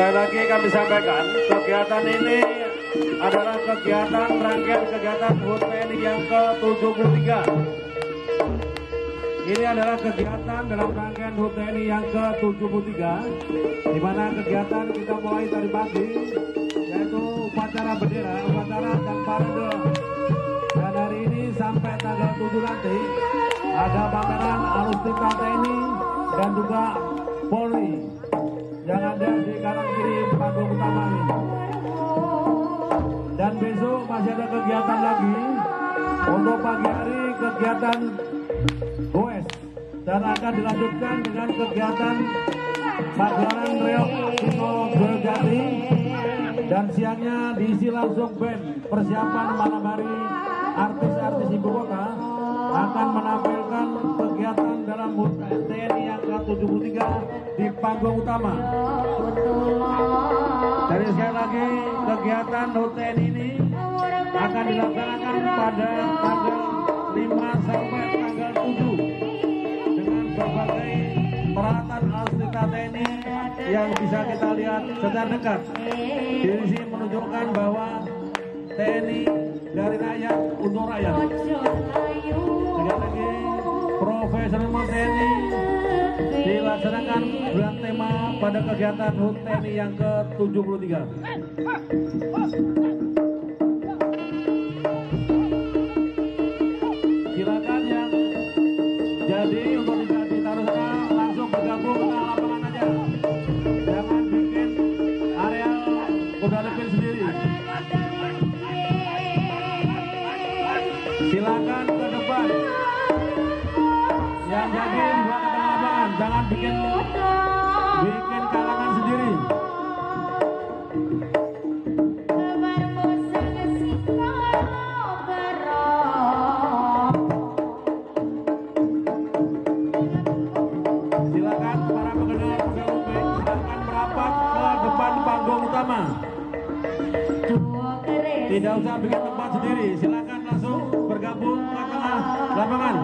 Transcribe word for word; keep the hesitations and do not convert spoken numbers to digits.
Sekali lagi kami sampaikan, kegiatan ini adalah kegiatan rangkaian kegiatan H U T T N I yang ke tujuh puluh tiga. Ini adalah kegiatan dalam rangkaian H U T T N I yang ke tujuh puluh tiga, di mana kegiatan kita mulai tadi pagi, yaitu upacara bendera, upacara dan parade. Dan hari ini sampai tanggal tujuh nanti ada pameran alutsista T N I dan juga Polri yang ada di kanan kiri panggung utama ini. Dan besok masih ada kegiatan lagi untuk pagi hari, kegiatan goes, dan akan dilanjutkan dengan kegiatan pagelaran reok Sino Jati, dan siangnya diisi langsung band. Persiapan malam hari artis-artis ibu kota akan menampilkan kegiatan dalam H U T T N I yang ke tujuh puluh tiga di panggung utama. Dari sekali lagi, kegiatan H U T T N I ini akan dilaksanakan pada tanggal lima sampai tanggal tujuh dengan berbagai peralatan alutsista T N I yang bisa kita lihat secara dekat. Di sini menunjukkan bahwa T N I dari rakyat untuk rakyat. Sekali lagi, profesionalisme T N I dilaksanakan bulan tema pada kegiatan H U T T N I yang ke tujuh puluh tiga. Silakan yang jadi untuk tidak ditaruh sana, langsung bergabung ke lapangan aja. Jangan bikin area kuda lepin sendiri. Silakan ke depan. Yang jadi di belakang lapangan, jangan bikin bikin kalangan sendiri. Silakan para pendengar P U B, silakan merapat ke depan panggung utama. Tidak usah bikin tempat sendiri, silakan langsung bergabung ke tengah lapangan.